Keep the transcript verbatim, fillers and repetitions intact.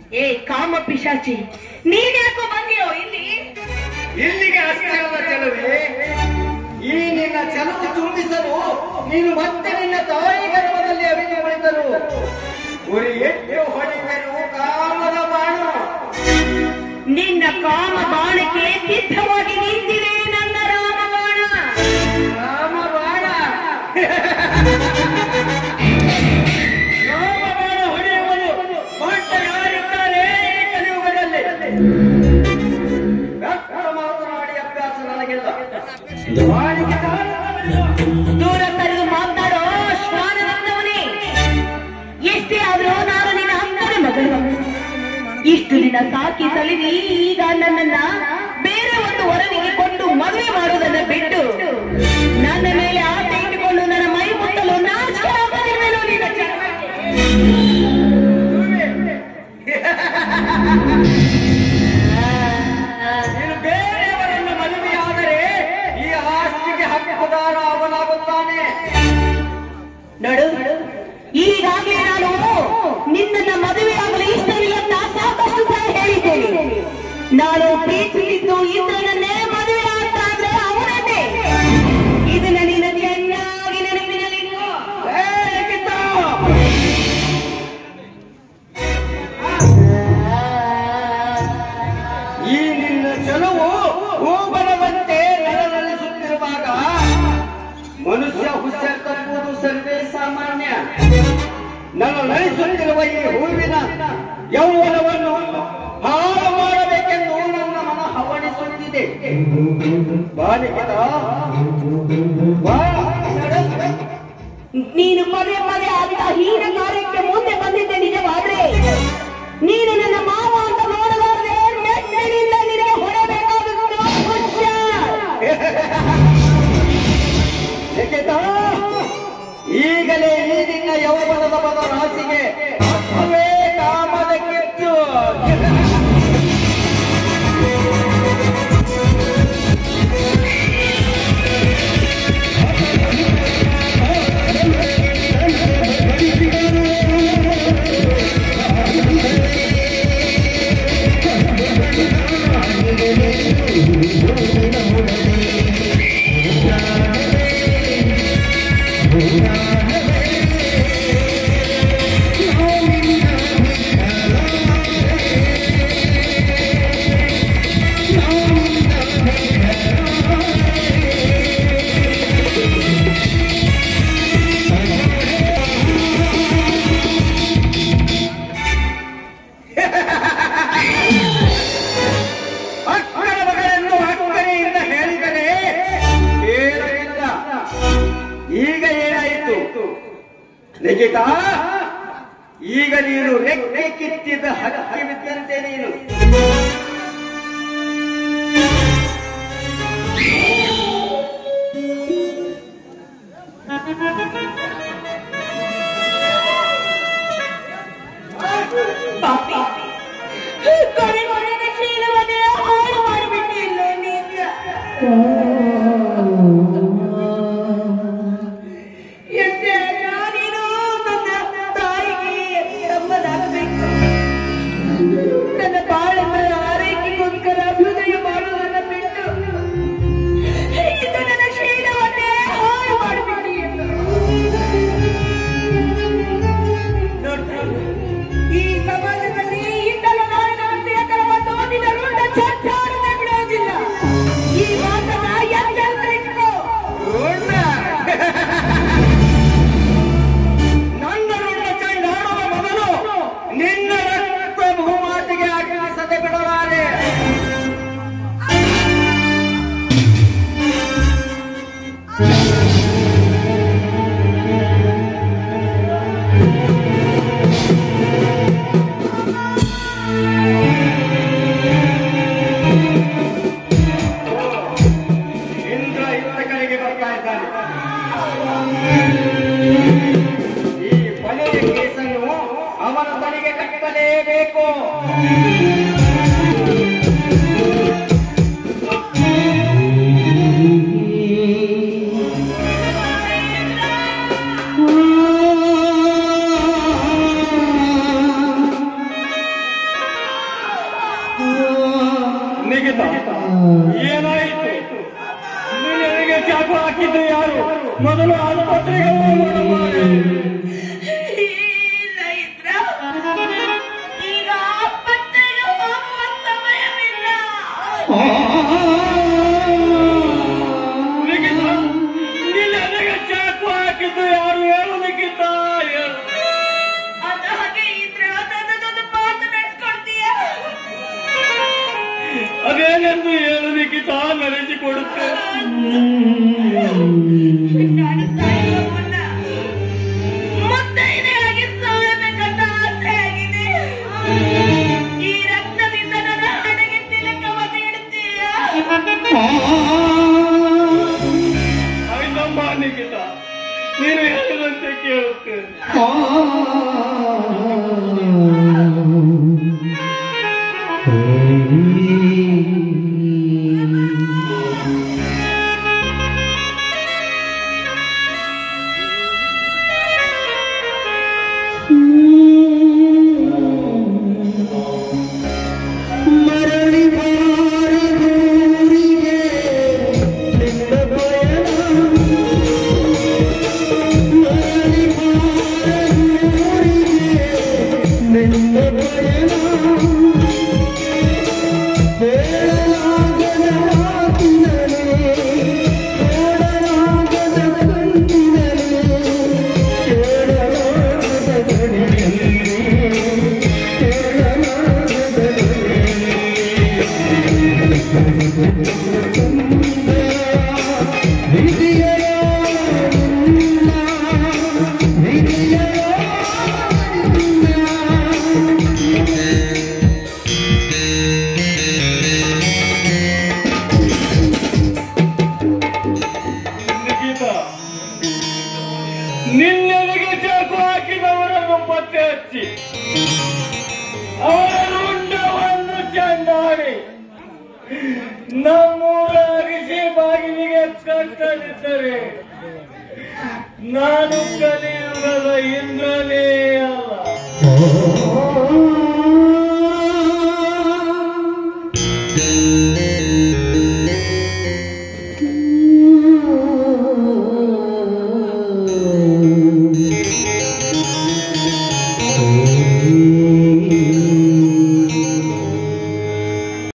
ಏ ಕಾಮ ಪಿಶಾಚಿ, ನೀನ್ ಯಾಕೋ ಬಂದಿಯೋ ಇಲ್ಲಿ? ಇಲ್ಲಿಗೆ ಅಷ್ಟೇ ಅಲ್ಲ ಚೆಲುವೆ, ಈ ನಿನ್ನ ಚೆಲುವು ತುಂಬಿಸಲು ನೀನು ಮತ್ತೆ ನಿನ್ನ ತಾಯಿ ಗರ್ಭದಲ್ಲಿ ಅವಿದು ಕುಳಿತರು ಉರಿ ಎಷ್ಟು ಹೊಡಿದರು ಕಾಮದ ಬಾಣ. ನಿನ್ನ ಕಾಮ ಬಾಣಕ್ಕೆ ಸಿದ್ಧವಾಗಿ ನಿಂತಿದೆ ನನ್ನ ರಾಮ ಬಾಣ. ರಾಮ ಬಾಣ ರಾಮ ಬಾಣ ಹೊಡೆಯುವುದು ಮಾಟ ಯಾರಿದ್ದಾರೆ ಈ ಕಲಿಯುಗದಲ್ಲಿ? ಮಾತನಾಡಿ ಅಭ್ಯಾಸ ನನಗಿಲ್ಲ. ದೂರ ಕರೆದು ಮಾತನಾಡೋ ಶ್ವಾನವೇ, ಎಷ್ಟೇ ಆದ್ರೂ ನಾನು ನಿನ್ನ ಅಕ್ಕನ ಮಗಳು. ಇಷ್ಟು ದಿನ ಸಾಕಿ ಸಲಿದಿ ಈಗ ನನ್ನನ್ನ ಬೇರೆ ಒಂದು ವರನಿಗೆ ಕೊಟ್ಟು ಮದುವೆ ಮಾಡುವುದನ್ನ ಬಿಟ್ಟು ನನ್ನ ಮೇಲೆ ಆಸೆ ಇಟ್ಟುಕೊಂಡು ನನ್ನ ಮೈ ಮುಟ್ಟಲು ನಾಚಿಕೆಯಾಗದಿರುವೆನೋ ನಿನ್ನ ಚರ್ಮಕ್ಕೆ. ನೀನು ಬೇರೆಯವರನ್ನು ಮದುವೆಯಾದರೆ ಈ ಆಸ್ತಿಗೆ ಹಕ್ಕುದಾರ ಅವನಾಗುತ್ತಾನೆ. ನೋಡು, ಈಗಾಗಲೇ ನಾನು ನಿನ್ನನ್ನ ಮದುವೆಯಾಗಲು ಇಷ್ಟವಿಲ್ಲ ಅಂತ ಸಾಕಷ್ಟು ಸಲ ಹೇಳಿದ್ದೇನೆ. ನಾನು ಪ್ರೀತಿಸಿದ್ದು ಇಂದ್ರನನ್ನೇ ಮದುವೆ ಆಗ್ತಾ ಇದ್ರೆ ಅವನನ್ನೇ. ಇದನ್ನ ನೀನು ಚೆನ್ನಾಗಿ ನೆನಪಿನಲ್ಲಿಟ್ಟು ಈ ನಿನ್ನ ಚೆಲುವು ಹೂಬಲವಂತೆ ನಳನಳಿಸುತ್ತಿರುವಾಗ ಮನುಷ್ಯ ಹುಷಾರ್ ತಪ್ಪುವುದು ಸರ್ವೇ ಸಾಮಾನ್ಯ. ನಳನಳಿಸುತ್ತಿರುವ ಈ ಹೂವಿನ ಯೌವನವನ್ನು ಹಾಳು ಮಾಡಬೇಕೆಂದು ನನ್ನ ಮನ ಹವಣಿಸುತ್ತಿದೆ. ಬಾಲಿಕದ ನೀನು ಪದೇ ಪದೇ ಅಂತ ಹೀನ ಕಾರ್ಯಕ್ಕೆ ಮುಂದೆ ಬಂದಿದ್ದೆ ನಿಜವಾದ್ರೆ ನೀನು ನನ್ನ ಮಾವ ಅಂತ ನೋಡಲಾರದೆ ಮೆಟ್ಟಿನಿಂದ ನಿನಗೆ ಹೊರಬೇಕಾಗುತ್ತೋ ಈಗಲೇ ಈ ನಿನ್ನ ಯೌವನದ ಪದ ರಾಶಿಗೆ ಅವೇ ಕಾಮದ ಕಿಚ್ಚು. ಈಗ ಏನಾಯಿತು ನಿಖಿತ? ಈಗ ನೀನು ರೆಕ್ಕೆ ಕಿತ್ತಿದ ಹಕ್ಕಿ ಬಿದ್ದಂತೆ ನೀನು. ಹಾಳು ಮಾಡಿಬಿಟ್ಟಿಲ್ಲ ನೀನು. ನನ್ನ ಬಾಳನ್ನ ಆರೈಕೆಗೋಸ್ಕರ ಹೃದಯ ಮಾಡುವುದನ್ನ ಬಿಟ್ಟು ಇದು ನನ್ನ ಶೀಲವನ್ನೇ ಹಾಳು ಮಾಡಿಬಿಡಿ. ಈ ಸಮಾಜದಲ್ಲಿ ಇಂದಲ ನಾಳಿನ ವ್ಯಕ್ತಿಯಕರವನ್ನು ನಿನ್ನ ರುಂಡ ಚಟ್ಟಾಡದೆ ಬಿಡೋದಿಲ್ಲ. ಈ ಮಾತನ್ನ ಎಂದೆಲ್ಲ ಇಟ್ಕೋ. ನನ್ನ ರುಂಡ ಚಂಡಾಡುವ ಮೊದಲು ನಿನ್ನ ರಕ್ತ ಬಹುಮಾತಿಗೆ ಆಕಾಶತೆ ಬಿಡಲಾರೆ. ಇಂದ್ರ ಇತ್ತ ಕಡೆಗೆ ಬರ್ತಾ ಇದ್ದಾನೆ. ಈ ಕೊನೆಯ ಕೇಸನ್ನು ಅವನ ತಲೆಗೆ ಕಟ್ಟಲೇಬೇಕು. ಮೊದಲು ಆಸ್ಪತ್ರೆಗೆ ಹೋಗೋಣ. ಇಲ್ಲ ಇದ್ರ ಈಗ ಆಸ್ಪತ್ರೆಗೆ ಹೋಗುವ ಸಮಯವಿಲ್ಲ. ನಿನ್ನೆ ಚಾಕು ಹಾಕಿದ್ದು ಯಾರು ಹೇಳೋದಕ್ಕಿಂತ ಅದ ಹಾಗೆ ಇದ್ರ ಅದೊಂದು ಮಾತು ನಡೆಸ್ಕೊಡ್ತೀಯ. ಅದೇನೆಂದು ಹೇಳೋದಕ್ಕಿಂತ ನಡೆಸಿಕೊಡುತ್ತೆ. ನಾನು ಸಾಯುವವಲ್ಲ, ಮುತ್ತೈದೆಯಾಗಿ ಸಾಯಬೇಕಂತ ಆಸೆ ಆಗಿದೆ. ಈ ರಕ್ತದಿಂದ ನನ್ನ ಹಣೆಗೆ ತಿಲಕವ ನೀಡುತ್ತೀಯ. ನಮ್ಮ ನಿಖಿತ, ನೀನು ಹೇಳಿದಂತೆ ಕೇಳುತ್ತೇನೆ. ನಿನ್ನೆಗೆ ಚಾಕು ಹಾಕಿದವರನ್ನು ಪತ್ತೆ ಹಚ್ಚಿ ಅವರ ರುಂಡವನ್ನು ಚೆಂಡಾಡಿ ನಮ್ಮೂರ ಅರಿಸಿ ಬಾಗಿಲಿಗೆ ಕಟ್ಟಲಿದ್ದರೆ ನಾನು ಕಲಿಯುಗದ ಇಂದ್ರನೇ ಅಲ್ಲ.